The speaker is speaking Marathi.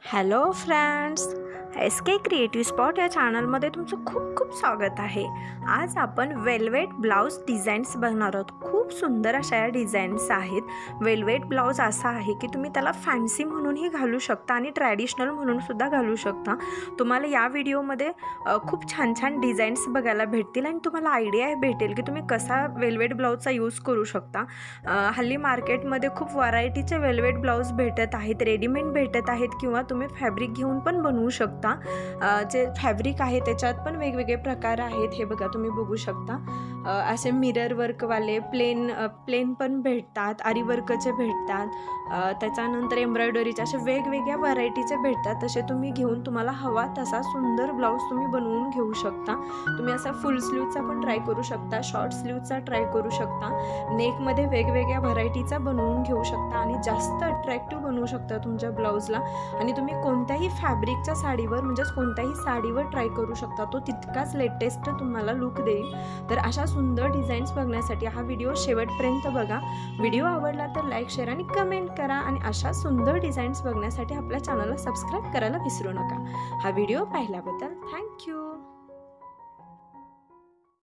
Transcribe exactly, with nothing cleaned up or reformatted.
Hello friends, S K creative spot या चॅनलमध्ये तुमचं खूप खूप स्वागत आहे। आज आपण वेल्वेट ब्लाउज डिझाईन्स बघणार आहोत। खूप सुंदर अशा या डिझाईन्स आहेत। वेल्वेट ब्लाउज असा आहे की तुम्ही त्याला फॅन्सी म्हणूनही घालू शकता आणि ट्रॅडिशनल म्हणून सुद्धा घालू शकता। तुम्हाला या व्हिडिओमध्ये खूप छान छान डिझाईन्स बघायला भेटतील आणि तुम्हाला आयडिया भेटेल की तुम्ही कसा वेल्वेट ब्लाउजचा यूज करू शकता। हल्ली मार्केटमध्ये खूप व्हरायटीचे वेल्वेट ब्लाउज भेटत आहेत, रेडीमेड भेटत आहेत किंवा तुम्ही फॅब्रिक घेऊन पण बनवू शकता। जे फॅब्रिक आहे त्याच्यात पण वेगवेगळे प्रकार आहेत। हे बघा, तुम्ही बघू शकता असे मिरर वर्कवाले प्लेन प्लेन पण भेटतात, आरी वर्कचे भेटतात, त्याच्यानंतर एम्ब्रॉयडरीचे असे वेगवेगळ्या व्हरायटीचे भेटतात। तसे तुम्ही घेऊन तुम्हाला हवा तसा सुंदर ब्लाउज तुम्ही बनवून घेऊ शकता। तुम्ही असा फुल स्लीवचा पण ट्राय करू शकता, शॉर्ट स्लीवचा ट्राय करू शकता, नेकमध्ये वेगवेगळ्या व्हरायटीचा बनवून घेऊ शकता आणि जास्त अट्रॅक्टिव्ह बनवू शकता तुमच्या ब्लाउजला। आणि तुम्ही कोणत्याही फॅब्रिकच्या साडीवर म्हणजेच कोणत्याही साडीवर ट्राय करू शकता, तो तितकाच लेटेस्ट तुम्हाला लुक देईल। तर अशा सुंदर डिझाईन्स बघण्यासाठी हा व्हिडिओ शेवटपर्यंत बघा। व्हिडिओ आवडला तर लाईक, शेअर आणि कमेंट करा आणि अशा सुंदर डिझाईन्स बघण्यासाठी आपल्या चॅनलला सबस्क्राईब करायला विसरू नका। हा व्हिडिओ पाहिल्याबद्दल थँक्यू।